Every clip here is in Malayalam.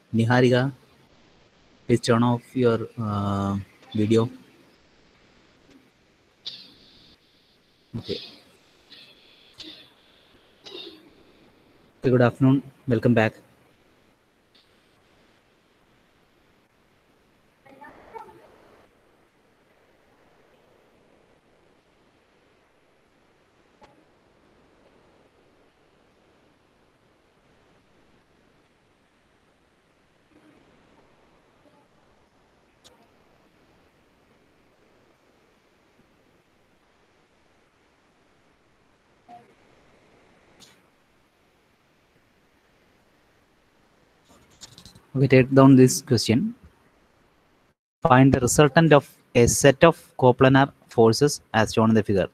Niharika, please turn off your video. Okay. Good afternoon. Welcome back. Okay, take down this question. Find the resultant of a set of coplanar forces as shown in the figure.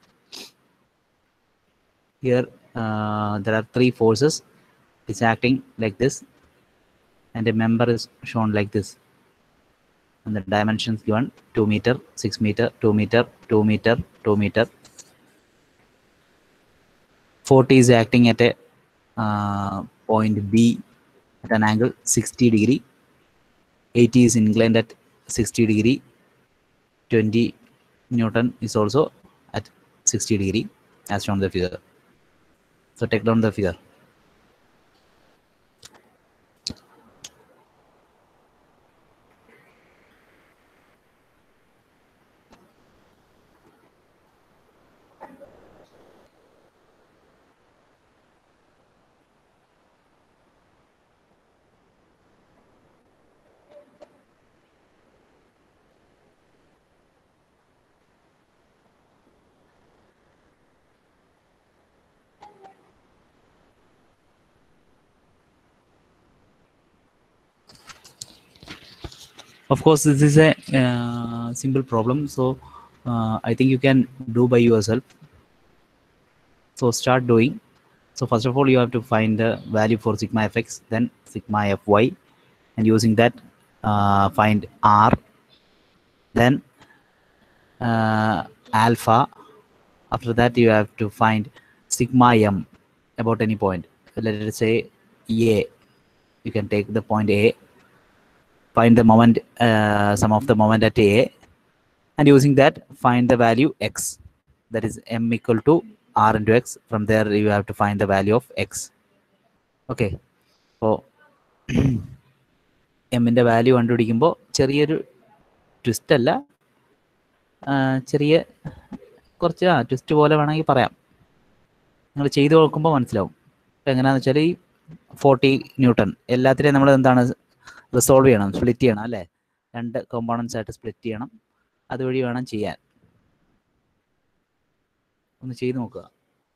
Here, there are three forces. It's acting like this, and a member is shown like this. And the dimensions given 2 meter, 6 meter, 2 meter, 2 meter, 2 meter. 40 is acting at a point B at an angle 60 degree. 80 is inclined at 60 degree. 20 Newton is also at 60 degree as shown in the figure. So take down the figure. Of course, this is a simple problem, so I think you can do by yourself. So start doing. So first of all, you have to find the value for sigma fx, then sigma fy, and using that find r, then alpha. After that, you have to find sigma m about any point. Let us say A. You can take the point A, find the moment, sum of the moment at A, and using that find the value x. That is m equal to r into x. From there, you have to find the value of x. Okay. So എമ്മിൻ്റെ വാല്യൂ കണ്ടുപിടിക്കുമ്പോൾ ചെറിയൊരു ട്വിസ്റ്റ് അല്ല, ചെറിയ കുറച്ച് ട്വിസ്റ്റ് പോലെ വേണമെങ്കിൽ പറയാം. നിങ്ങൾ ചെയ്ത് നോക്കുമ്പോൾ മനസ്സിലാവും. ഇപ്പം എങ്ങനെയാണെന്ന് വെച്ചാൽ ഈ 40 ന്യൂട്ടൺ എല്ലാത്തിനെയും നമ്മൾ എന്താണ് റിസോൾവ് ചെയ്യണം, സ്പ്ലിറ്റ് ചെയ്യണം അല്ലേ. 2 കോമ്പോണൻസ് ആയിട്ട് സ്പ്ലിറ്റ് ചെയ്യണം. അതുവഴി വേണം ചെയ്യാൻ. ഒന്ന് ചെയ്ത് നോക്കുക.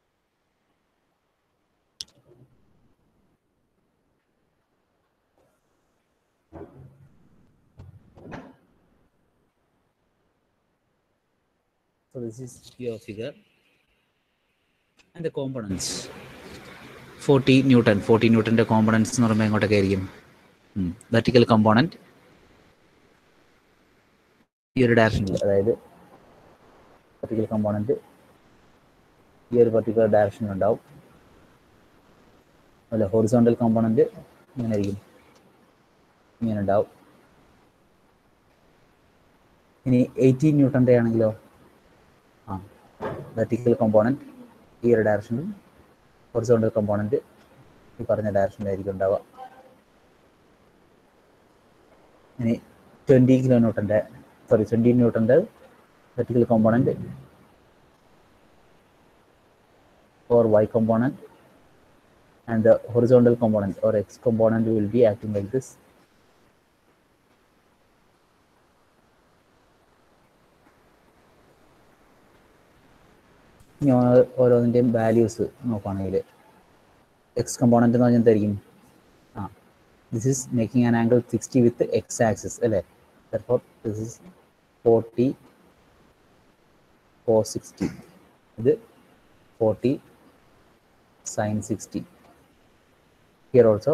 So this is your figure and the components. 40 Newton. 40 Newtonന്റെ കോമ്പണൻസ് എന്ന് പറയുമ്പോൾ എങ്ങോട്ടൊക്കെ ആയിരിക്കും? വെർട്ടിക്കൽ കോമ്പോണൻറ്റ് ഈ ഒരു ഡയറക്ഷനിൽ, അതായത് വെർട്ടിക്കൽ കോമ്പോണൻറ്റ് ഈ ഒരു പർട്ടിക്കുലർ ഡയറക്ഷനിൽ ഉണ്ടാവും. അല്ല, ഹൊറിസോണ്ടൽ കോമ്പോണൻറ്റ് ഇങ്ങനെ ആയിരിക്കും, ഇങ്ങനെ ഉണ്ടാവും. ഇനി 18 ന്യൂട്ടൻ്റെ ആണെങ്കിലോ, വെർട്ടിക്കൽ കോമ്പോണൻറ്റ് ഈ ഒരു ഡയറക്ഷനിൽ, ഹൊറിസോണ്ടൽ കോമ്പോണൻറ്റ് ഈ പറഞ്ഞ ഡയറക്ഷനിലായിരിക്കും ഉണ്ടാവുക. ഇനി 20 ന്യൂട്ടൻ്റെ vertical component or y component, and the horizontal component or x component will be acting like this. ഇനി ഓരോന്നിൻ്റെയും വാല്യൂസ് നോക്കുകയാണെങ്കിൽ എക്സ് കമ്പോണൻ്റ് എന്ന് പറഞ്ഞാൽ എന്തായിരിക്കും? This is making an angle 60 with X axis അല്ലേ. therefore this is 40 cos 60, ഇത് 40 sin 60. Here also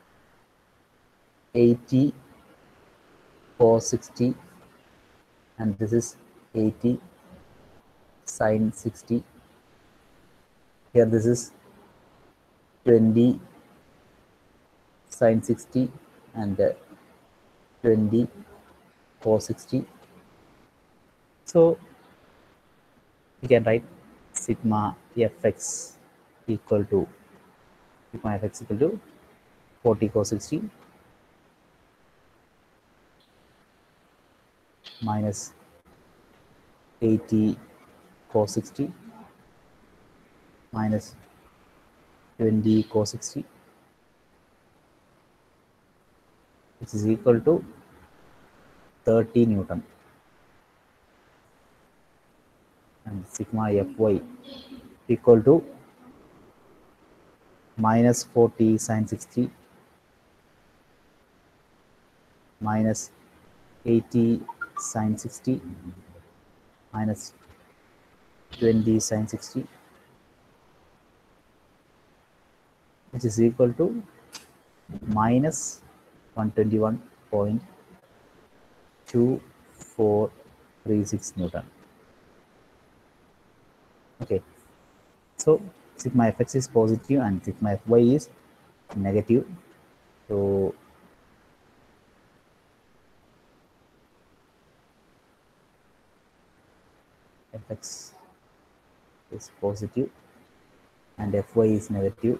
80 cos 60, and this is 80 sin 60. Here this is 20 sin 60, and 20 cos 60. So we can write sigma fx equal to 40 cos 60 minus 80 cos 60 minus 20 cos 60, which is equal to 30 Newton, and sigma fy equal to minus 40 sin 60 minus 80 sin 60 minus 20 sin 60, which is equal to minus 121.2436 Newton. Okay, so sigma fx is positive and sigma fy is negative. So fx is positive and fy is negative.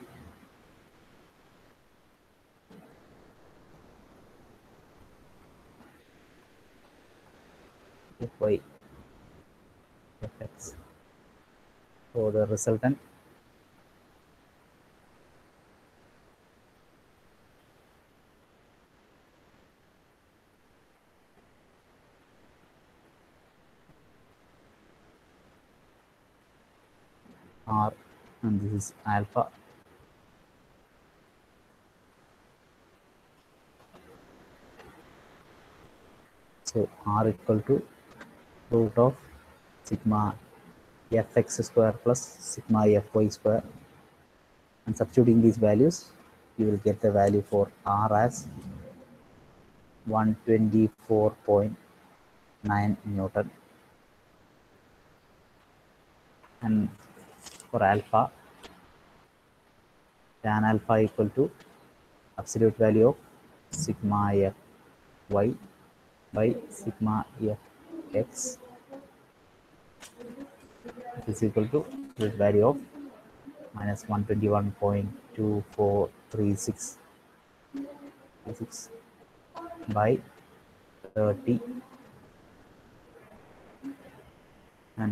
Fy fx. So the resultant R, and this is alpha. So R equal to root of sigma fx square plus sigma fy square, and substituting these values you will get the value for R as 124.9 Newton, and for alpha, tan alpha equal to absolute value of sigma fy by sigma fx is equal to the value of minus 121.2436 by 30, and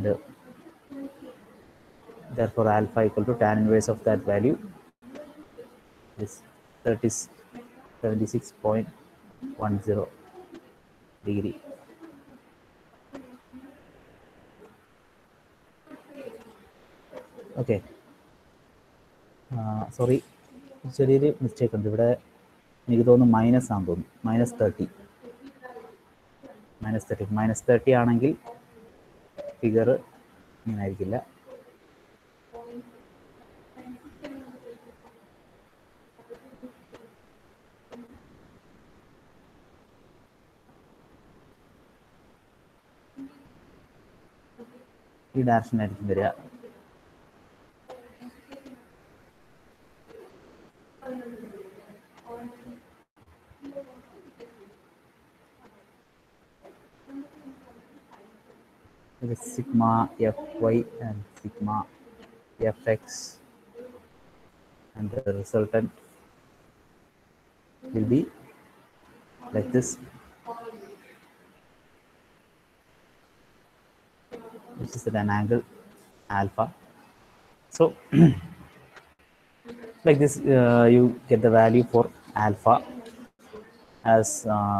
therefore alpha equal to tan inverse of that value is 76.10 degree. Okay, sorry, ചെറിയൊരു മിസ്റ്റേക്ക് ഉണ്ട് ഇവിടെ. എനിക്ക് തോന്നുന്നു മൈനസ് ആണെന്ന് തോന്നുന്നു. മൈനസ് 30 ആണെങ്കിൽ ഫിഗർ ഇങ്ങനെ ആയിരിക്കില്ല. ഈ ഡയറക്ഷനായിരിക്കും വരിക. Sigma fy and sigma fx, and the resultant will be like this. This is at an angle alpha. So like this, you get the value for alpha as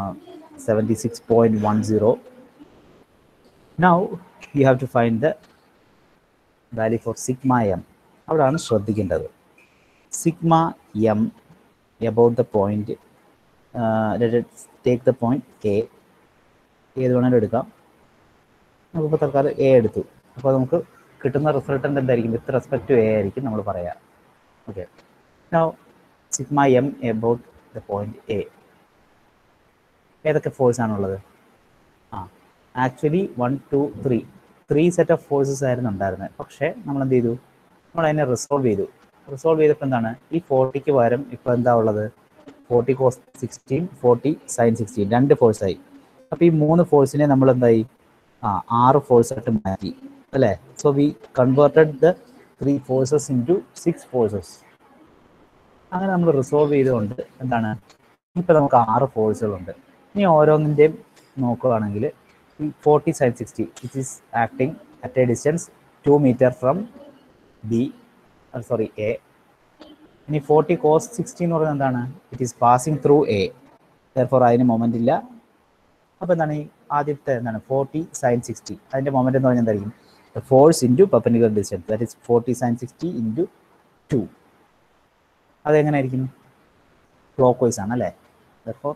76.10. Now you have to find the value for sigma m. അവിടാണ് ശ്രദ്ധിക്കേണ്ടത്. Sigma m about the point, let us take the point A. ഏത് വേണമെങ്കിലും എടുക്കാം. നമുക്കിപ്പോൾ തൽക്കാലം എ എടുത്തു. അപ്പോൾ നമുക്ക് കിട്ടുന്ന റിസൾട്ടൻ്റ് എന്തായിരിക്കും? വിത്ത് റെസ്പെക്ട് ടു എ ആയിരിക്കും നമ്മൾ പറയുക. Okay, now sigma M about the point A. ഏതൊക്കെ ഫോഴ്സ് ആണുള്ളത്? ആക്ച്വലി 1, 2, 3 സെറ്റ് ഓഫ് ഫോഴ്സസ് ആയിരുന്നു ഉണ്ടായിരുന്നത്. പക്ഷേ നമ്മൾ എന്ത് ചെയ്തു? നമ്മൾ അതിനെ റിസോൾവ് ചെയ്തു. റിസോൾവ് ചെയ്തപ്പോൾ എന്താണ്? ഈ 40ക്ക് പകരം ഇപ്പോൾ എന്താ ഉള്ളത്? 40 cos 16, 40 sin 16 രണ്ട് ഫോഴ്സായി. അപ്പോൾ ഈ 3 ഫോഴ്സിനെ നമ്മൾ എന്തായി 6 ഫോഴ്സായിട്ട് മാറ്റി അല്ലേ. So we converted the 3 forces into 6 forces. അങ്ങനെ നമ്മൾ റിസോൾവ് ചെയ്തുകൊണ്ട് എന്താണ് ഇപ്പം നമുക്ക് 6 ഫോഴ്സുകളുണ്ട്. ഇനി ഓരോന്നിൻ്റെയും നോക്കുകയാണെങ്കിൽ ഈ 40 sin 60 which is acting at a distance 2 meter from B A. ഇനി 40 cos 60 എന്ന് പറയുന്നത് എന്താണ്, it is passing through A, therefore അതിന് മൊമെന്റ് ഇല്ല. അപ്പോൾ എന്താണ് ഈ ആദ്യത്തെ എന്താണ് 40 sin 60 അതിൻ്റെ മൊമെന്റ് എന്ന് പറഞ്ഞാൽ എന്തായിരിക്കും, force into perpendicular distance, that is 40 sin 60 into 2. അതെങ്ങനെയായിരിക്കും, ക്ലോക്ക് വൈസ് ആണ് അല്ലേ. Therefore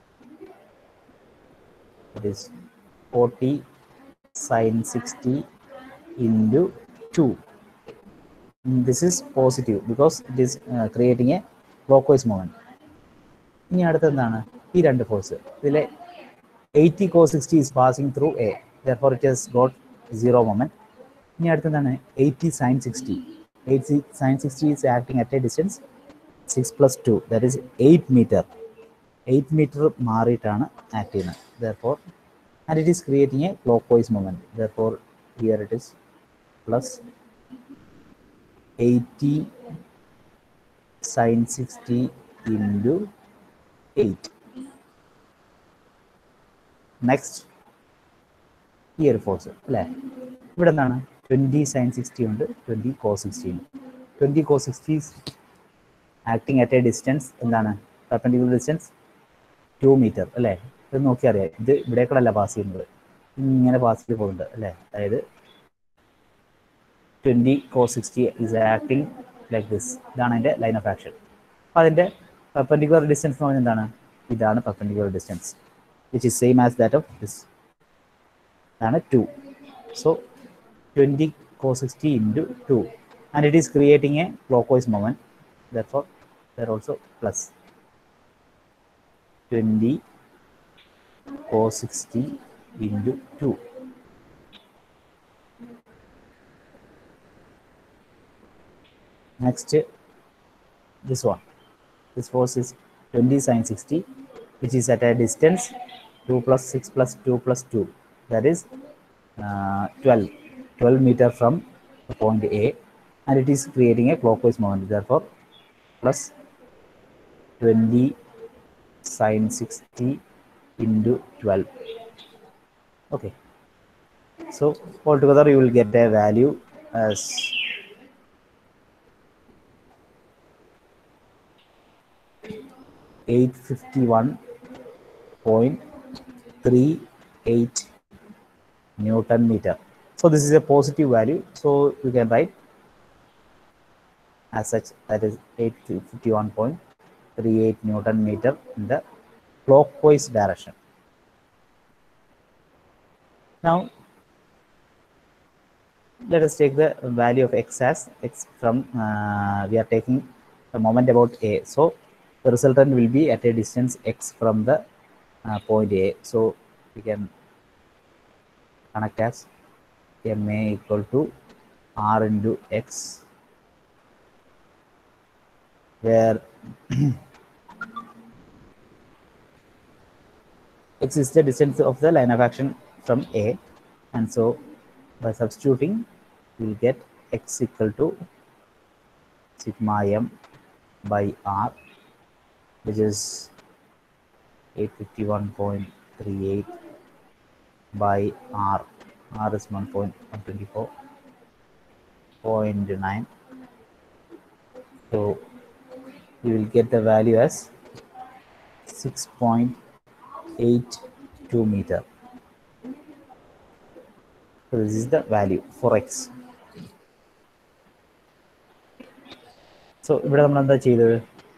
it is 40 sin 60 into 2. This is positive because it is creating a clockwise moment. ഇനി അടുത്ത് എന്താണ് ഈ രണ്ട് ഫോഴ്സ്, ഇതിലെ 80 cos 60 is passing through A, therefore it has got 0 moment. ഇനി അടുത്ത് എന്താണ് 80 sin 60. 80 sin 60 is acting at a distance 6 plus 2, that is 8 meter. 8 meter മാറിയിട്ടാണ് ആക്ട് ചെയ്യുന്നത്, therefore and it is creating a clockwise moment, therefore here it is plus 80 sin 60 into 8. Next ഈ ഒരു ഫോഴ്സ് അല്ലേ, ഇവിടെ എന്താണ് 20 sin 60 ഉണ്ട്, 20 cos 60 ഉണ്ട്. 20 cos 60 acting at a distance എന്താണ് പെർപെൻഡിക്കുലർ ഡിസ്റ്റൻസ് 2 meter അല്ലേ. ഇത് നോക്കിയാൽ അറിയാം, ഇത് ഇവിടേക്കൂടല്ല പാസ് ചെയ്യുന്നത്, ഇങ്ങനെ പാസ് ചെയ്ത് പോകുന്നുണ്ട് അല്ലേ. അതായത് 20 cos 60 is acting like this. ഇതാണ് അതിൻ്റെ ലൈൻ ഓഫ് ആക്ഷൻ. അപ്പോൾ അതിൻ്റെ പെർപെൻഡിക്കുലർ ഡിസ്റ്റൻസ് എന്ന് പറഞ്ഞാൽ എന്താണ്, ഇതാണ് perpendicular distance which is same as that of this. ഇതാണ് 2. So 20 cos 60 into 2 and it is creating a clockwise moment, therefore there also plus 20 cos 60 into 2. Next this one, this force is 20 sin 60 which is at a distance 2 plus 6 plus 2 plus 2, that is 12 meter from the point A and it is creating a clockwise moment, therefore plus 20 sin 60 into 12. Okay, so altogether you will get a value as 851.38 Newton meter. So this is a positive value, so you can write as such, that is 851.38 Newton meter in the clockwise direction. Now let us take the value of x as x from we are taking the moment about A, so the resultant will be at a distance x from the point A. So we can connect as ma equal to r into x, where x is the distance of the line of action from A, and so by substituting we will get x equal to sigma m by r, which is 851.38 by r. R is 1.124.9. So you will get the value as 6.82 meter. So this is the value for x. So ഇവിടെ നമ്മൾ എന്താ ചെയ്തത്,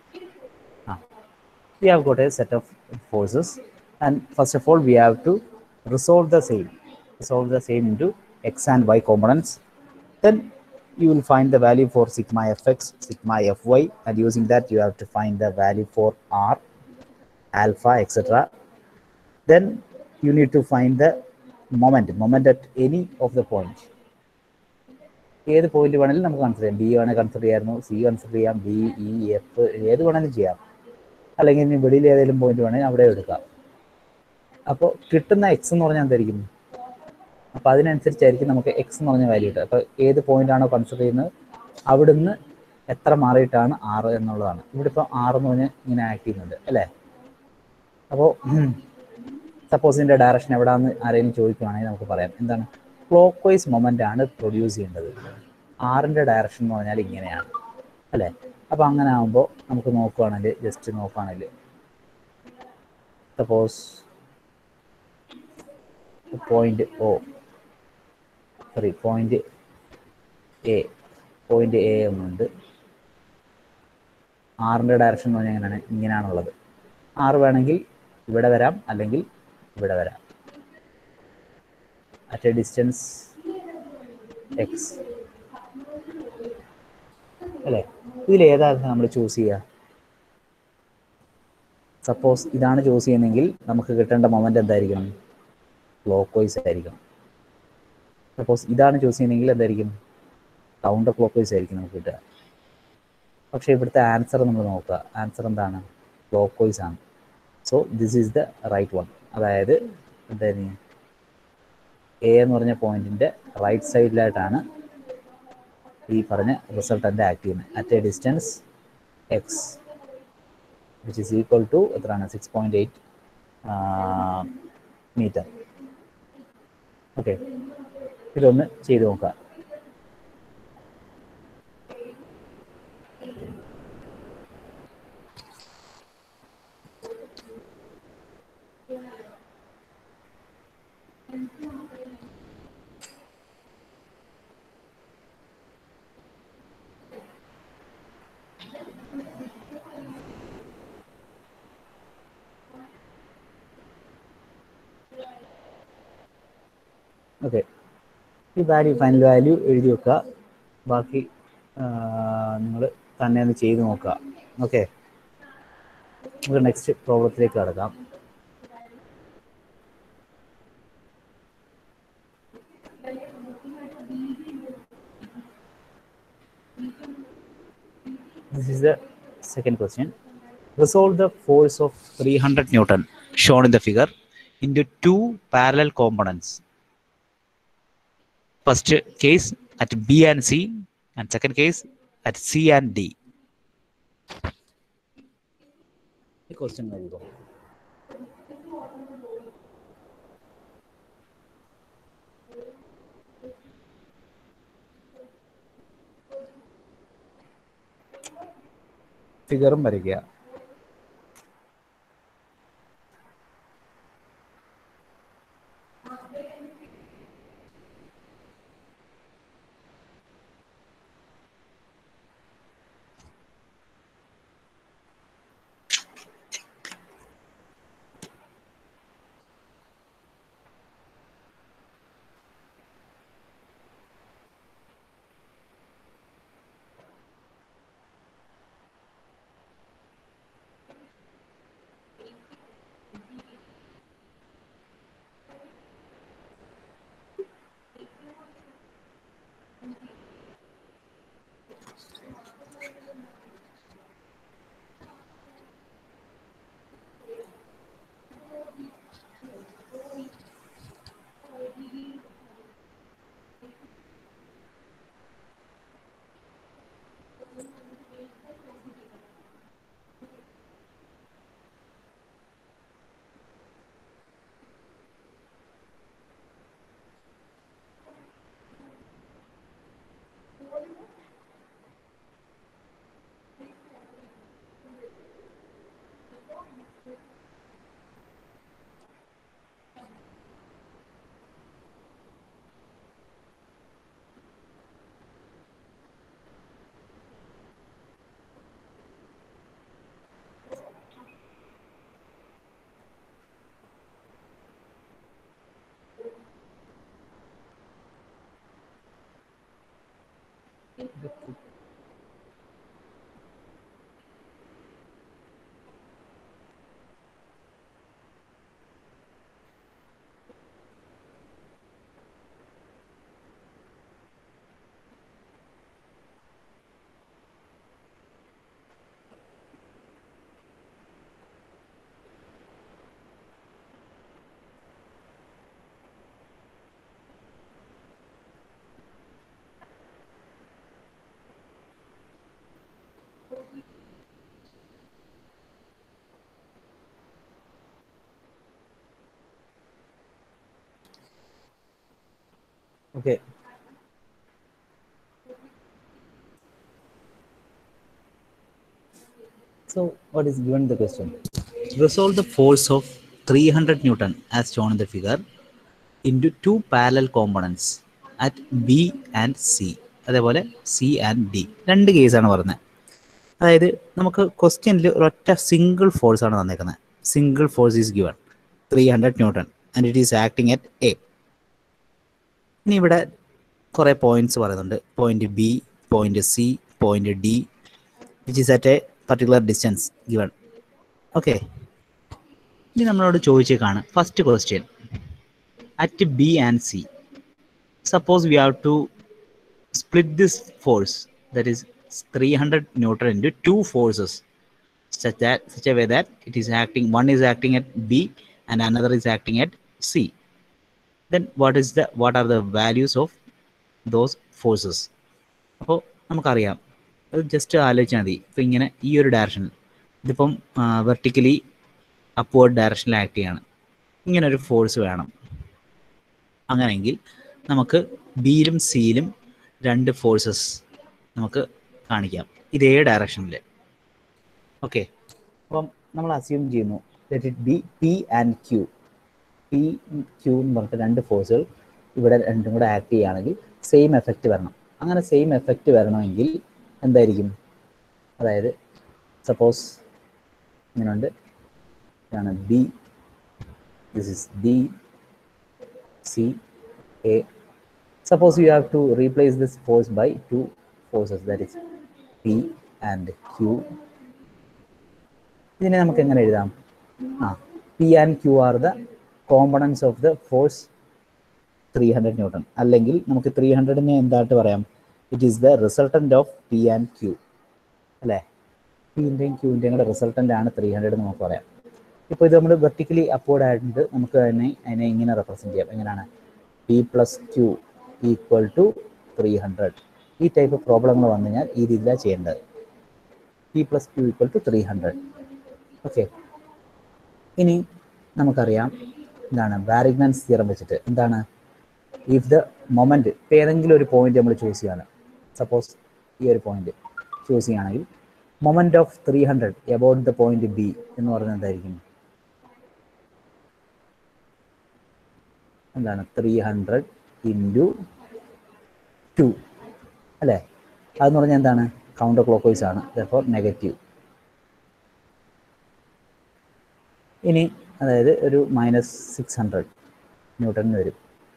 we have got a set of forces and first of all we have to resolve the same into x and y components. Then you will find the value for sigma fx, sigma fy, and using that you have to find the value for r, alpha, etc. Then you need to find the moment at any of the point. ഏത് പോയിന്റ് വേണമെങ്കിലും നമുക്ക് കൺസിഡർ ചെയ്യാം, ബി വേണമെങ്കിൽ കൺസിഡർ ചെയ്യാമായിരുന്നു, സി കൺസിഡർ ചെയ്യാം, ബി ഇ എഫ് ഏത് വേണമെങ്കിലും ചെയ്യാം. അല്ലെങ്കിൽ ഇനി വെളിയിൽ ഏതെങ്കിലും പോയിന്റ് വേണമെങ്കിൽ അവിടെ എടുക്കാം. അപ്പോൾ കിട്ടുന്ന എക്സ് എന്ന് പറഞ്ഞാൽ എന്തായിരിക്കും? അപ്പോൾ അതിനനുസരിച്ചായിരിക്കും നമുക്ക് എക്സ് എന്ന് പറഞ്ഞ വാല്യൂ കിട്ടുക. അപ്പോൾ ഏത് പോയിന്റ് ആണോ കൺസിഡർ ചെയ്യുന്നത് അവിടുന്ന് എത്ര മാറിയിട്ടാണ് 6 എന്നുള്ളതാണ്. ഇവിടെ ഇപ്പോൾ 6 എന്ന് പറഞ്ഞാൽ ഇങ്ങനെ ആക്ട് ചെയ്യുന്നുണ്ട് അല്ലേ? അപ്പോൾ സപ്പോസ് ഇതിൻ്റെ ഡയറക്ഷൻ എവിടെയാണെന്ന് ആരെങ്കിലും ചോദിക്കുകയാണെങ്കിൽ നമുക്ക് പറയാം എന്താണ്, ക്ലോക്ക് വൈസ് മൊമെൻ്റ് ആണ് പ്രൊഡ്യൂസ് ചെയ്യേണ്ടത്. 6ൻ്റെ ഡയറക്ഷൻ എന്ന് പറഞ്ഞാൽ ഇങ്ങനെയാണ് അല്ലേ? അപ്പോൾ അങ്ങനെ ആകുമ്പോൾ നമുക്ക് നോക്കുകയാണെങ്കിൽ ജസ്റ്റ് നോക്കുകയാണെങ്കിൽ സപ്പോസ് പോയിന്റ് എ എന്നുണ്ട്. 6ൻ്റെ ഡയറക്ഷൻ എന്ന് പറഞ്ഞാൽ എങ്ങനെയാണ്? ഇങ്ങനെയാണുള്ളത്. 6 വേണമെങ്കിൽ ഇവിടെ വരാം, അല്ലെങ്കിൽ ഇവിടെ വരാം. അറ്റ് എ ഡിസ്റ്റൻസ് എക്സ് അല്ലേ? ഇതിലേതാണ് നമ്മൾ ചൂസ് ചെയ്യുക? സപ്പോസ് ഇതാണ് ചൂസ് ചെയ്യുന്നതെങ്കിൽ നമുക്ക് കിട്ടേണ്ട മൊമെൻ്റ് എന്തായിരിക്കണം? ക്ലോക്ക് വൈസ് ആയിരിക്കണം. സപ്പോസ് ഇതാണ് ചൂസ് ചെയ്യുന്നതെങ്കിൽ എന്തായിരിക്കും? കൗണ്ടർ ക്ലോക്ക് വൈസ് ആയിരിക്കും നമുക്ക് കിട്ടുക. പക്ഷേ ഇവിടുത്തെ ആൻസർ നമ്മൾ നോക്കുക. ആൻസർ എന്താണ്? ക്ലോക്ക് വൈസ് ആണ്. So this is the right one. അതായത് എന്തായിരുന്നു, എ എന്ന് പറഞ്ഞ പോയിന്റിൻ്റെ റൈറ്റ് സൈഡിലായിട്ടാണ് ഈ പറഞ്ഞ റിസൾട്ടൻ്റ് ആക്ട് ചെയ്യുന്നത്. At a distance X which is equal to എത്രയാണ്? 6.8 മീറ്റർ. ഓക്കെ, ഇതൊന്ന് ചെയ്ത് നോക്കാം. ഓക്കെ, ഈ വാല്യൂ, ഫൈനൽ വാല്യൂ എഴുതി വെക്കുക. ബാക്കി നിങ്ങൾ തന്നെ ഒന്ന് ചെയ്ത് നോക്കുക. ഓക്കെ, നമുക്ക് നെക്സ്റ്റ് പ്രോബ്ലത്തിലേക്ക് കടക്കാം. This is the second question. Resolve the force of 300 Newton shown in the figure into two parallel components. First case at B and C, and second case at C and D. The question will go. ഫിഗറും വരയ്ക്കുക. Okay. So what is given the question? Resolve the force of 300 Newton as shown in the figure into two parallel components at B and C. അതേപോലെ സി ആൻഡ് ഡി, രണ്ട് കേസാണ് പറയുന്നത്. അതായത് നമുക്ക് ക്വസ്റ്റ്യനിൽ ഒരൊറ്റ സിംഗിൾ ഫോഴ്സ് ആണ് തന്നേക്കുന്നത്. Single force is given 300 newton and it is acting at A. ഇനി ഇവിടെ കുറേ പോയിന്റ്സ് പറയുന്നുണ്ട്. Point B, point C, point D, which is at a particular distance given. Okay, ഇനി നമ്മളോട് ചോദിച്ചേക്കാണ് first question. At B and C, suppose we have to split this force, that is 300 Newton into two forces, such a way that it is acting, one is acting at B and another is acting at C. Then what are the values of those forces? അപ്പോൾ നമുക്കറിയാം, അത് ജസ്റ്റ് ആലോചിച്ചാൽ മതി. ഇപ്പം ഇങ്ങനെ ഈ ഒരു ഡയറക്ഷനിൽ, ഇതിപ്പം വെർട്ടിക്കലി അപ്വേർഡ് ഡയറക്ഷനിൽ ആക്ട് ചെയ്യാണ്. ഇങ്ങനൊരു ഫോഴ്സ് വേണം. അങ്ങനെയെങ്കിൽ നമുക്ക് ബിയിലും സിയിലും രണ്ട് ഫോഴ്സസ് നമുക്ക് കാണിക്കാം ഇതേ ഡയറക്ഷനിൽ. ഓക്കെ, അപ്പം നമ്മൾ അസ്യൂം ചെയ്യുന്നു let it be P and Q. P Q എന്ന് പറഞ്ഞിട്ട് രണ്ട് ഫോഴ്സുകൾ ഇവിടെ രണ്ടും കൂടെ ആക്ട് ചെയ്യുകയാണെങ്കിൽ സെയിം എഫക്റ്റ് വരണം. അങ്ങനെ സെയിം എഫക്റ്റ് വരണമെങ്കിൽ എന്തായിരിക്കും? അതായത് സപ്പോസ് ഇങ്ങനെയുണ്ട്, ഇതാണ് B, this is B, C, A. Suppose you have to replace this force by two forces, that is P and Q. ഇതിനെ നമുക്ക് എങ്ങനെ എഴുതാം? P and Q are the components of the force 300 Newton. അല്ലെങ്കിൽ നമുക്ക് 300നെ എന്തായിട്ട് പറയാം? It is the resultant of P and Q, അല്ലേ? പിൻ്റെയും ക്യൂവിൻ്റെയും കൂടെ റിസൾട്ടൻ്റ് ആണ് 300 എന്ന് നമുക്ക് പറയാം. ഇപ്പോൾ ഇത് നമ്മൾ വെർട്ടിക്കലി അപ്വേർഡ് ആയിട്ട് നമുക്ക് അതിനെ ഇങ്ങനെ റെപ്രസെൻറ്റ് ചെയ്യാം. എങ്ങനെയാണ്? P plus Q equal to 300. ഈ ടൈപ്പ് പ്രോബ്ലങ്ങൾ വന്നു കഴിഞ്ഞാൽ ഈ രീതിയിലാണ് ചെയ്യേണ്ടത്. P plus Q equal to 300. Okay, ഇനി നമുക്കറിയാം എന്താണ് ബാരിഗ്മാൻസ് തിയറം വെച്ചിട്ട് എന്താണ്? ഇഫ് ദ മൊമെൻറ്റ്, ഇപ്പം ഏതെങ്കിലും ഒരു പോയിന്റ് നമ്മൾ ചൂസ് ചെയ്യുകയാണ്, സപ്പോസ് ഈ ഒരു പോയിന്റ് ചൂസ് ചെയ്യുകയാണെങ്കിൽ moment of 300 about the point B എന്ന് പറയുന്നത് എന്തായിരിക്കും? എന്താണ്? 300 ഇൻറ്റു 2, അല്ലേ? അതെന്ന് പറഞ്ഞാൽ എന്താണ്? കൗണ്ടർ ക്ലോക്ക് വൈസ് ആണ്, therefore നെഗറ്റീവ്. ഇനി അതായത് ഒരു -600 ന്യൂട്ടൺ വരും.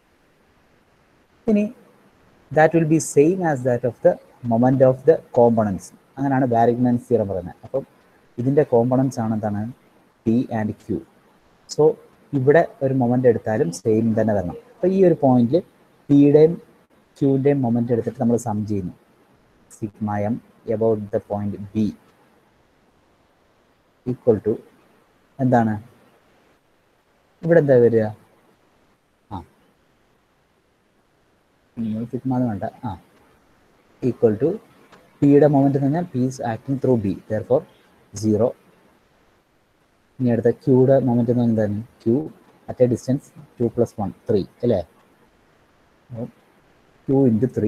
ഇനി that will be same as that of the moment of the components. അങ്ങനെയാണ് ബാരിഗ്മാൻസ് തിയറം പറയുന്നത്. അപ്പം ഇതിൻ്റെ കോമ്പണൻസ് ആണ് എന്താണ്? P and Q. സോ ഇവിടെ ഒരു മൊമെൻ്റ് എടുത്താലും സെയിം തന്നെ വരണം. അപ്പോൾ ഈ ഒരു പോയിന്റിൽ പിയുടെയും ക്യൂവിൻ്റെയും മൊമെൻ്റ് എടുത്തിട്ട് നമ്മൾ സം ചെയ്യുന്നു. Sigma M about the point B equal to എന്താണ്? ഇവിടെ എന്താ വരിക? സിഗ്മ എന്ന് വേണ്ട, ഈക്വൽ ടു പിയുടെ മൊമെൻ്റ് എന്ന് പറഞ്ഞാൽ P is acting through B, therefore 0. ഇനി അടുത്ത ക്യൂയുടെ മൊമെൻ്റ് എന്ന് പറഞ്ഞാൽ എന്താണ്? ക്യൂ അറ്റ് എ ഡിസ്റ്റൻസ് 2 + 1 3, അല്ലേ? 2 × 3,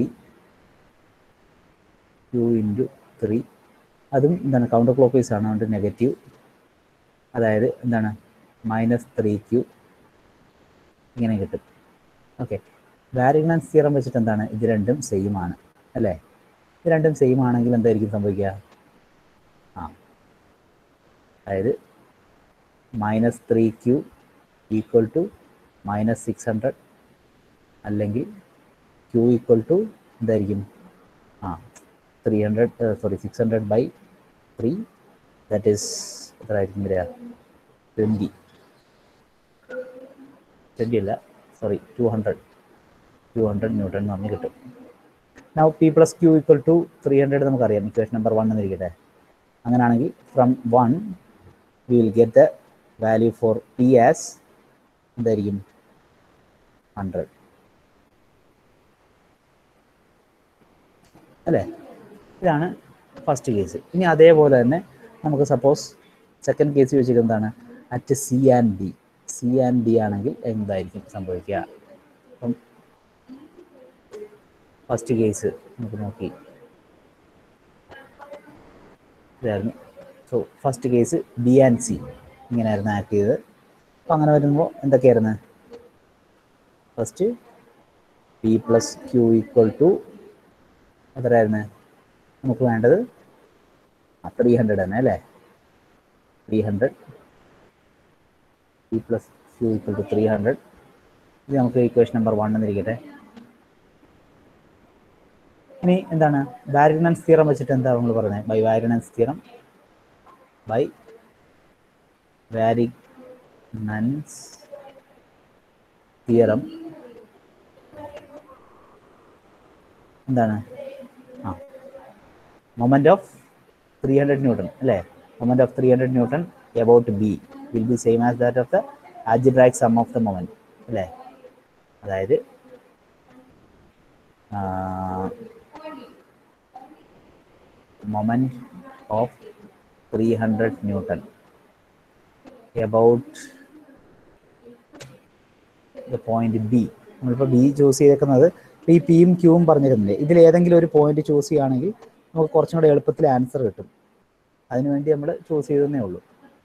2 × 3, അതും എന്താണ്? കൗണ്ടർ ക്ലോക്ക് വൈസ് ആണ്, അതുകൊണ്ട് നെഗറ്റീവ്. അതായത് എന്താണ്? -3Q ഇങ്ങനെ കിട്ടും. ഓക്കെ, ബാരിഗ്മാൻസ് തിയറം വെച്ചിട്ട് എന്താണ്? ഇത് രണ്ടും സെയിം ആണ്, അല്ലേ? ഇത് രണ്ടും സെയിം ആണെങ്കിൽ എന്തായിരിക്കും സംഭവിക്കുക? അതായത് -3Q ഈക്വൽ ടു -600, അല്ലെങ്കിൽ Q ഈക്വൽ ടു എന്തായിരിക്കും? 600/3, ദാറ്റ് ഈസ് എത്രയായിരിക്കും വരിക? 20 അല്ല, സോറി 200 ന്യൂട്ടൺ എന്ന് പറഞ്ഞ് കിട്ടും. Now P plus Q equal to 300 നമുക്കറിയാം, ഇക്വേഷൻ നമ്പർ 1 എന്നിരിക്കട്ടെ. അങ്ങനെയാണെങ്കിൽ from 1 we will get the value for P as എന്തായിരിക്കും? 100, അല്ലേ? ഇതാണ് ഫസ്റ്റ് കേസ്. ഇനി അതേപോലെ തന്നെ നമുക്ക് സപ്പോസ് സെക്കൻഡ് കേസ് വെച്ചിട്ട് എന്താണ്? അറ്റ് സി ആൻഡ് ഡി ആണെങ്കിൽ എന്തായിരിക്കും സംഭവിക്കുക? അപ്പം ഫസ്റ്റ് കേസ് നമുക്ക് നോക്കി ഇതായിരുന്നു. So first case B and C ഇങ്ങനെയായിരുന്നു ആക്ട് ചെയ്തത്. അപ്പം അങ്ങനെ വരുമ്പോൾ എന്തൊക്കെയായിരുന്നു? First P plus Q equal to എത്രയായിരുന്നു നമുക്ക് വേണ്ടത്? 300 തന്നെ അല്ലേ? 300 P plus Q equal to 300. ഇത് നമുക്ക് ഇക്വേഷൻ നമ്പർ 1 എന്നിരിക്കട്ടെ. ഇനി എന്താണ് വാരിയണൻസ് തിയറം വെച്ചിട്ട് എന്താ നമ്മൾ പറയുന്നത്? By Varignon's theorem, by Varignon's theorem എന്താണ്? മൊമെന്റ് ഓഫ് 300 ന്യൂട്ടൺ അല്ലേ? മൊമെന്റ് of 300 newton about B will be same as that of the algebraic sum of the moment അല്ലേ? അതായത് moment of 300 newton about the point B. നമ്മളിപ്പോൾ ബി ചൂസ് ചെയ്തേക്കുന്നത് ഈ പിയും ക്യൂവും പറഞ്ഞിരുന്നില്ലേ, ഇതിൽ ഏതെങ്കിലും ഒരു പോയിന്റ് ചൂസ് ചെയ്യുകയാണെങ്കിൽ നമുക്ക് കുറച്ചും കൂടെ എളുപ്പത്തിൽ ആൻസർ കിട്ടും. അതിനുവേണ്ടി നമ്മൾ ചൂസ് ചെയ്തതേ ഉള്ളൂ.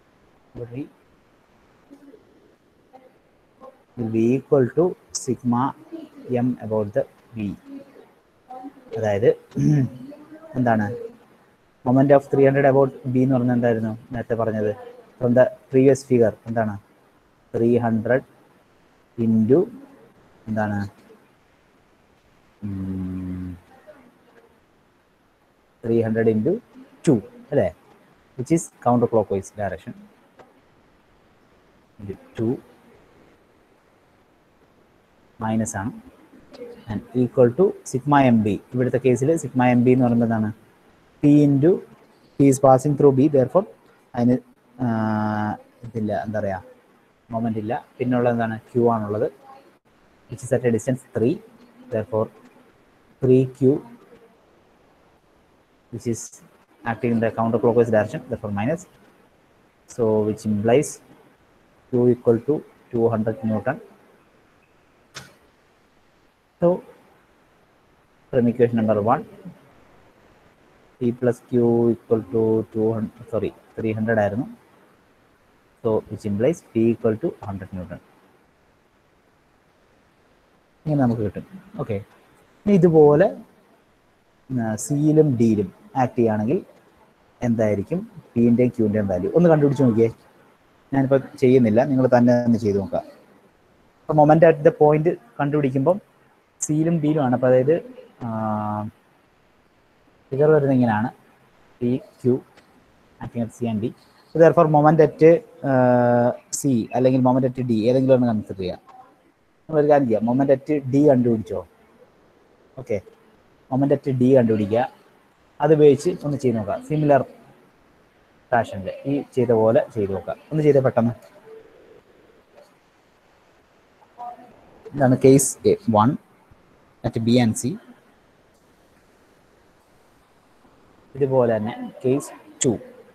will be equal to sigma m about the B. അതായത് എന്താണ് മൊമെന്റ് ഓഫ് 300 about B എന്ന് പറഞ്ഞാൽ എന്തായിരുന്നു നേരത്തെ പറഞ്ഞത്? ഫ്രം ദ പ്രീവിയസ് ഫിഗർ എന്താണ്? 300 ഇൻറ്റു എന്താണ് 300 ഇൻറ്റു 2 അല്ലേ? Which is counter clockwise direction. 2 minus ആണ് and equal to sigma M B. ഇവിടുത്തെ കേസിൽ സിഗ്മ എം ബി എന്ന് പറയുമ്പോൾ എന്താണ്? P into P is passing through B, therefore അതിന് ഇതില്ല, എന്താ പറയുക, മൊമെന്റ് ഇല്ല. പിന്നുള്ള എന്താണ്? ക്യൂ ആണുള്ളത്, which is at a distance 3, therefore 3q which is acting in the counterclockwise direction, therefore minus. So which implies q equal to 200 Newton. So from equation number 1, p plus q equal to 300 ആയിരുന്നു. So which implies p equal to 100 Newton. ഇങ്ങനെ നമുക്ക് കിട്ടും. ഓക്കെ, ഇനി ഇതുപോലെ സിയിലും ഡിയിലും ആക്ട് ചെയ്യുകയാണെങ്കിൽ എന്തായിരിക്കും പിൻ്റെയും ക്യൂൻ്റെയും വാല്യൂ? ഒന്ന് കണ്ടുപിടിച്ച് നോക്കിയേ. ഞാനിപ്പോൾ ചെയ്യുന്നില്ല, നിങ്ങൾ തന്നെ ഒന്ന് ചെയ്ത് നോക്കുക. അപ്പോൾ മൊമെൻ്റ് അറ്റ് ദ പോയിന്റ് കണ്ടുപിടിക്കുമ്പം സിയിലും ഡിയിലും ആണ്. അപ്പോൾ അതായത് ഫിഗർ വരുന്നത് ഇങ്ങനെയാണ്, P Q acting at C and D. Therefore moment at C അല്ലെങ്കിൽ മൊമെൻ്റ് അറ്റ് ഡി ഏതെങ്കിലും ഒന്ന് കൺസിഡർ ചെയ്യാം. നമ്മളൊരു കാര്യം ചെയ്യാം, മൊമെൻ്റ് അറ്റ് ഡി കണ്ടുപിടിച്ചോ. ഓക്കെ, മൊമെൻ്റ് അറ്റ് ഡി കണ്ടുപിടിക്കുക. അത് ഉപയോഗിച്ച് ഒന്ന് ചെയ്ത് നോക്കുക സിമിലർ ഫാഷനിൽ. ഈ ചെയ്ത പോലെ ചെയ്ത് നോക്കുക. ഒന്ന് ചെയ്തേ പെട്ടെന്ന്. ഇതാണ് case 1 at B and C. ഇതുപോലെ തന്നെ കേസ് 2.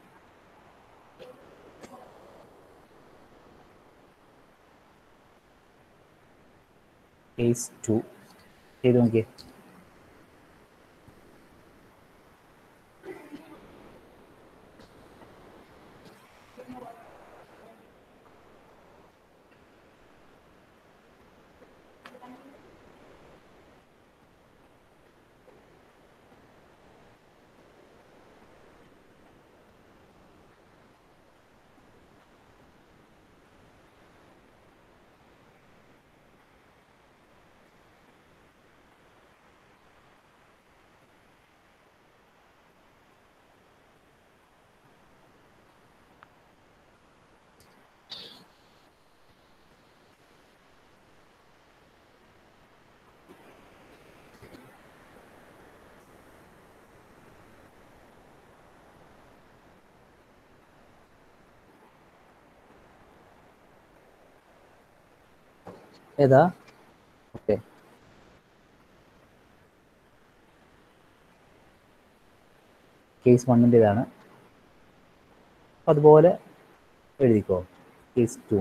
കേസ് 2 ചെയ്ത് നോക്കിയേ. ഏതാ? ഓക്കെ, കേസ് 1 ഇതാണ്. അതുപോലെ എഴുതിക്കോ കേസ് 2.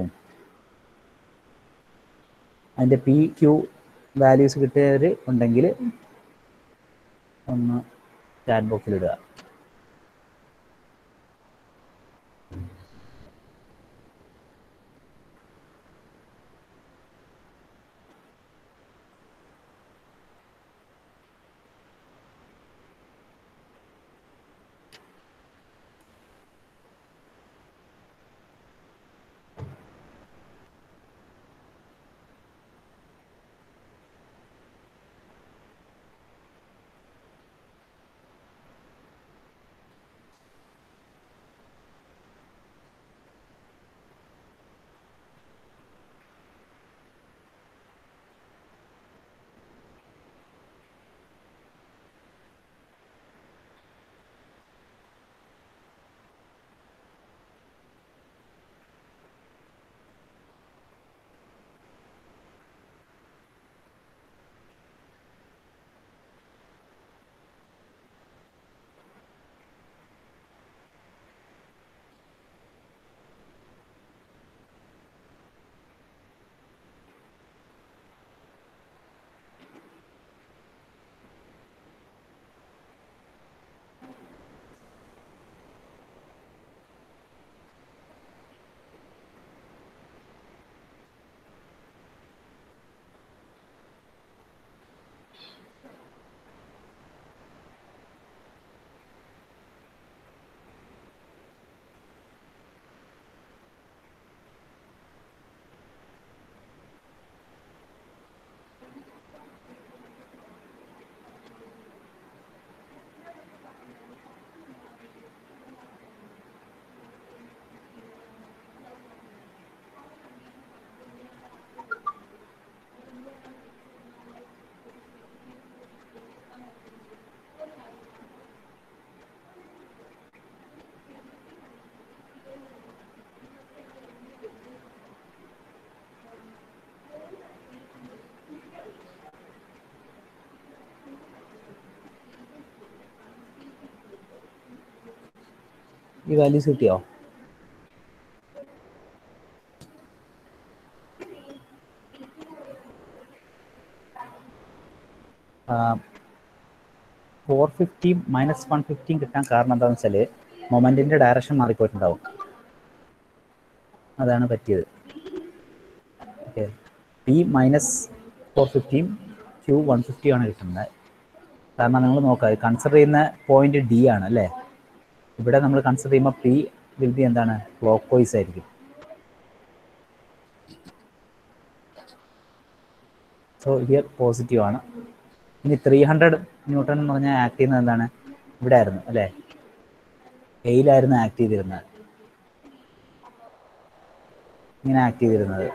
അതിൻ്റെ പി ക്യൂ വാല്യൂസ് കിട്ടിയവർ ഉണ്ടെങ്കിൽ ഒന്ന് ചാറ്റ് ബോക്സിൽ ഇടുക. ഈ വാല്യൂസ് കിട്ടിയോ? -450 -115 കിട്ടാൻ കാരണം എന്താണെന്ന് വെച്ചാൽ മൊമെന്റിന്റെ ഡയറക്ഷൻ മാറിപ്പോയിട്ടുണ്ടാവും. അതാണ് പറ്റിയത്. ഓക്കെ, P -450 Q 150 ആണ് കിട്ടുന്നത്. കാരണം നിങ്ങൾ നോക്കുക, കൺസിഡർ ചെയ്യുന്ന പോയിന്റ് ഡി ആണ് അല്ലേ. ഇവിടെ നമ്മൾ കൺസിഡർ ചെയ്യുമ്പോൾ P വിൽ ബി എന്താണ്, ക്ലോക്ക് വൈസ് ആയിരിക്കും. സോ ഹിയർ പോസിറ്റീവ് ആണ്. ഇനി 300 ന്യൂട്ടൺ എന്ന് പറഞ്ഞാൽ ആക്ട് ചെയ്യുന്നത് എന്താണ്, ഇവിടെ ആയിരുന്നു അല്ലേ, എയിലായിരുന്നു ആക്ട് ചെയ്തിരുന്നത്, ഇങ്ങനെ ആക്ട് ചെയ്തിരുന്നത്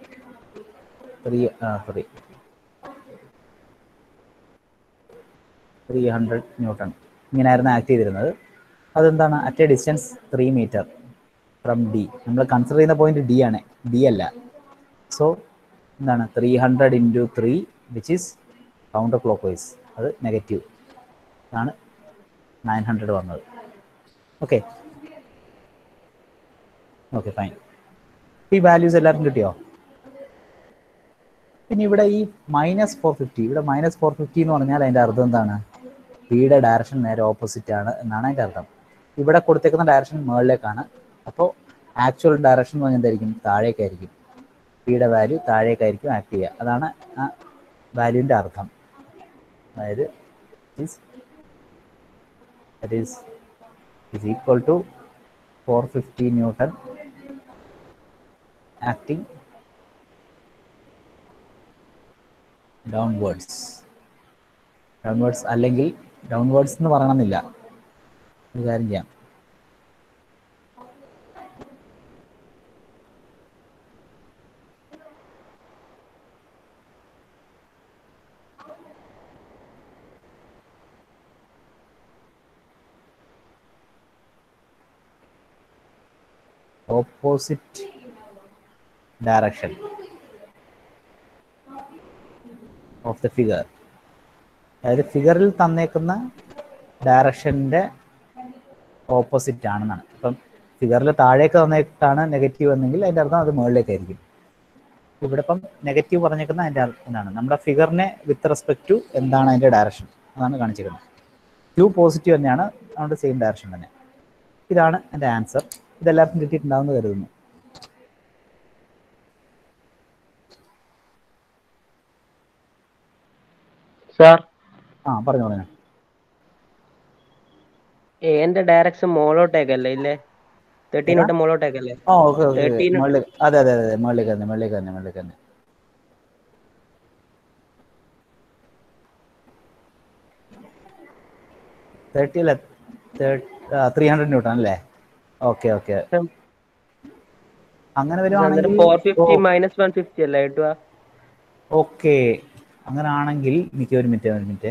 300 ന്യൂട്ടൺ ഇങ്ങനെയായിരുന്നു ആക്ട് ചെയ്തിരുന്നത്. അതെന്താണ്, at a distance 3 metre from D. നമ്മൾ കൺസിഡർ ചെയ്യുന്ന പോയിന്റ് ഡി ആണ്, ഡി അല്ല. സോ എന്താണ് 300 × 3 which is counter clockwise, അത് നെഗറ്റീവ് ആണ് 900 വന്നത്. Okay okay fine. ഈ വാല്യൂസ് എല്ലാവർക്കും കിട്ടിയോ? പിന്നെ ഇവിടെ ഈ -450, ഇവിടെ -450 എന്ന് പറഞ്ഞാൽ അതിൻ്റെ അർത്ഥം എന്താണ്, പിയുടെ ഡയറക്ഷൻ നേരെ ഓപ്പോസിറ്റ് ആണ് എന്നാണ് അതിൻ്റെ അർത്ഥം. ഇവിടെ കൊടുത്തേക്കുന്ന ഡയറക്ഷൻ മുകളിലേക്കാണ്. അപ്പോൾ ആക്ച്വൽ ഡയറക്ഷൻ എന്ന് പറഞ്ഞാൽ എന്തായിരിക്കും, താഴേക്കായിരിക്കും. പിയുടെ വാല്യൂ താഴേക്കായിരിക്കും ആക്ട് ചെയ്യുക. അതാണ് ആ വാല്യൂവിൻ്റെ അർത്ഥം. അതായത് that is equal to 450 newton acting downwards. അല്ലെങ്കിൽ ഡൗൺവേർഡ്സ് എന്ന് പറയണമെന്നില്ല. ഒരു കാര്യം ചെയ്യാം, opposite direction of the figure. അതായത് ഫിഗറിൽ തന്നേക്കുന്ന ഡയറക്ഷൻ്റെ ഓപ്പോസിറ്റ് ആണെന്നാണ്. ഇപ്പം ഫിഗറിൽ താഴേക്ക് തന്നേക്കാണ് നെഗറ്റീവ് എന്നെങ്കിൽ അതിൻ്റെ അർത്ഥം അത് മുകളിലേക്കായിരിക്കും. ഇവിടെ ഇപ്പം നെഗറ്റീവ് പറഞ്ഞേക്കുന്ന അതിൻ്റെ അർത്ഥം എന്താണ്, നമ്മുടെ ഫിഗറിനെ വിത്ത് റെസ്പെക്ട് ടു എന്താണ് അതിൻ്റെ ഡയറക്ഷൻ, അതാണ് കാണിച്ചിരിക്കുന്നത്. Q പോസിറ്റീവ് തന്നെയാണ്, അതുകൊണ്ട് സെയിം ഡയറക്ഷൻ തന്നെ. ഇതാണ് എൻ്റെ ആൻസർ. ഇതെല്ലാവർക്കും കിട്ടിയിട്ടുണ്ടാവുമെന്ന് കരുതുന്നു. സാർ പറഞ്ഞു. എന്റെ ഡയറക്ഷൻ മോളോട്ടേക്കല്ലേ ഇല്ലേ? 13 തൊട്ട് മോളോട്ടേക്കല്ലേ? ഓക്കെ. അതെ മുകളിലേക്ക് തന്നെ. 300 ന്യൂട്ടൺ അല്ലേ? ഓക്കെ. അങ്ങനെ വരുവാണെങ്കിൽ 450 മൈനസ് 150 അല്ലേ കിട്ടുക? ഓക്കെ, അങ്ങനെ ആണെങ്കിൽ എനിക്ക് ഒരു മിനിറ്റ്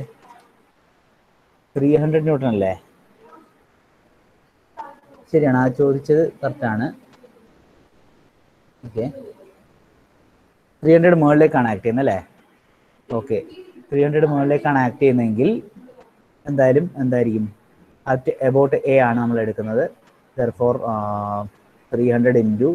300 ന്യൂട്ടൺ അല്ലേ? ശരിയാണ്, ആ ചോദിച്ചത് കറക്റ്റാണ്. ഓക്കെ, 300 മുകളിലേക്കാണ് ആക്ട് ചെയ്യുന്നത് അല്ലേ? ഓക്കെ, 300 മുകളിലേക്കാണ് ആക്ട് ചെയ്യുന്നതെങ്കിൽ എന്തായിരിക്കും? അറ്റ് എബൌട്ട് എ ആണ് നമ്മൾ എടുക്കുന്നത്. ദെർഫോർ 300 ഇൻറ്റു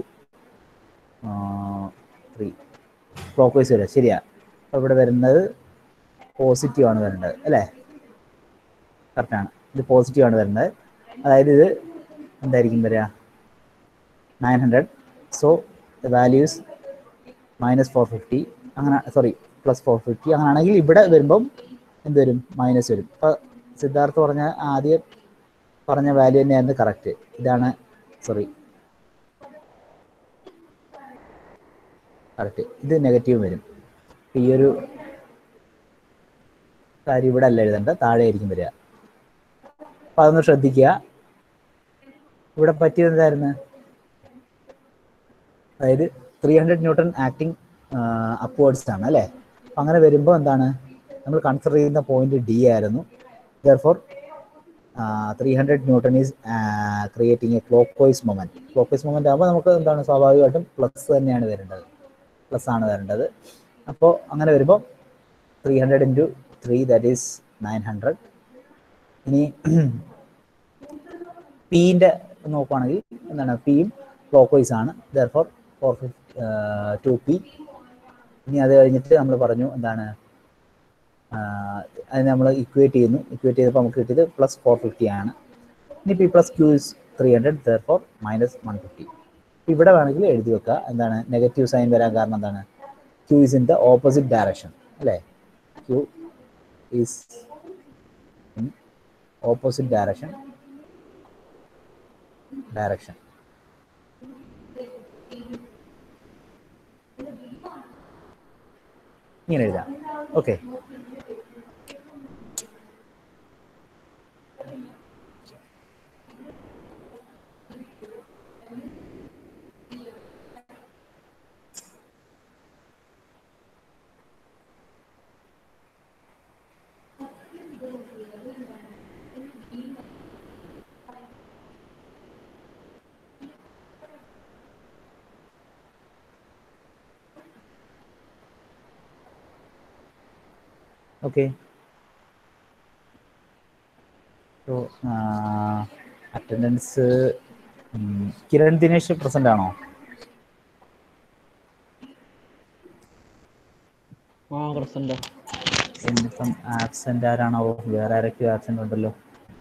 3 ക്ലോക്ക് വൈസ് വരിക. ശരിയാ, അപ്പോൾ ഇവിടെ വരുന്നത് പോസിറ്റീവ് ആണ് വരേണ്ടത് അല്ലേ? കറക്റ്റാണ്, ഇത് പോസിറ്റീവ് ആണ് വരുന്നത്. അതായത് ഇത് എന്തായിരിക്കും വരിക? 900. So the values -450. അങ്ങനെ പ്ലസ് 450. അങ്ങനെയാണെങ്കിൽ ഇവിടെ വരുമ്പം എന്ത് വരും? മൈനസ് വരും. അപ്പോൾ സിദ്ധാർത്ഥ് ആദ്യം പറഞ്ഞ വാല്യൂ തന്നെയായിരുന്നു കറക്റ്റ്. ഇതാണ് കറക്റ്റ്. ഇത് നെഗറ്റീവ് വരും. ഈ ഒരു കാര്യം ഇവിടെ അല്ല എഴുതേണ്ട, താഴെ ആയിരിക്കും വരിക. അപ്പം അതൊന്ന് ശ്രദ്ധിക്കുക. ഇവിടെ പറ്റിയത് എന്തായിരുന്നു? അതായത് 300 ന്യൂട്ടൺ ആക്ടിങ് അപ്വേർഡ്സ് ആണ് അല്ലേ? അപ്പം അങ്ങനെ വരുമ്പോൾ എന്താണ് നമ്മൾ കൺസിഡർ ചെയ്യുന്ന പോയിന്റ് ഡി ആയിരുന്നു. Therefore 300 newton is creating a clockwise moment. Clockwise moment ആകുമ്പോൾ നമുക്ക് എന്താണ് സ്വാഭാവികമായിട്ടും പ്ലസ് തന്നെയാണ് വരേണ്ടത്, പ്ലസ് ആണ് വരേണ്ടത്. അപ്പോൾ അങ്ങനെ വരുമ്പോൾ 300 ഇൻറ്റു 3 ദാറ്റ് ഈസ് 900. ഇനി പീൻ്റെ നോക്കുകയാണെങ്കിൽ എന്താണ്? പിയും ക്ലോക്ക് വൈസ് ആണ്. Therefore 2p. ഇനി അത് കഴിഞ്ഞിട്ട് നമ്മൾ പറഞ്ഞു എന്താണ്? അതിന് നമ്മൾ ഇക്വേറ്റ് ചെയ്തപ്പോൾ നമുക്ക് കിട്ടിയത് പ്ലസ് 450 ആണ്. ഇനി P plus Q is 300. Therefore minus 150. ഇവിടെ വേണമെങ്കിൽ എഴുതി വെക്കുക. എന്താണ് നെഗറ്റീവ് സൈൻ വരാൻ കാരണം? എന്താണ്? Q is in the opposite direction അല്ലേ? Q is in opposite direction. ഇങ്ങനെ എഴുതാം. Okay, okay. So attendance Kiran Dinesh present ആണോ? ഇന്നിപ്പം ആബ്സെന്റ് ആരാണോ? വേറെ ആരൊക്കെയോ ആബ്സെന്റ് ഉണ്ടല്ലോ.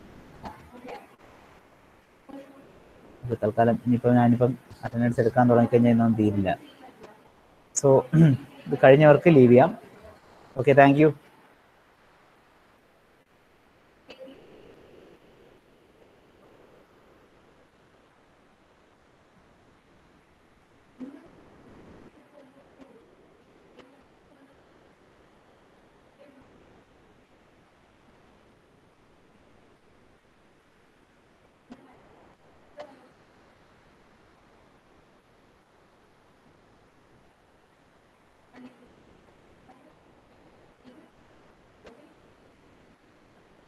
തൽക്കാലം ഞാനിപ്പം അറ്റൻഡൻസ് എടുക്കാൻ തുടങ്ങിക്കഴിഞ്ഞാൽ ഇതൊന്നും തീരില്ല. സോ ഇത് കഴിഞ്ഞവർക്ക് ലീവ് ചെയ്യാം. Okay, thank U.